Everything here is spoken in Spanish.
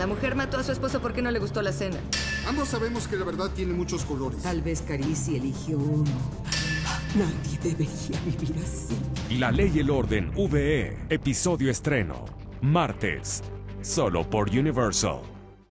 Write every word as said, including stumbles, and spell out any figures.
La mujer mató a su esposo porque no le gustó la cena. Ambos sabemos que la verdad tiene muchos colores. Tal vez Carisi eligió uno. Nadie debería vivir así. La Ley y el Orden V E, episodio estreno. Martes, solo por Universal.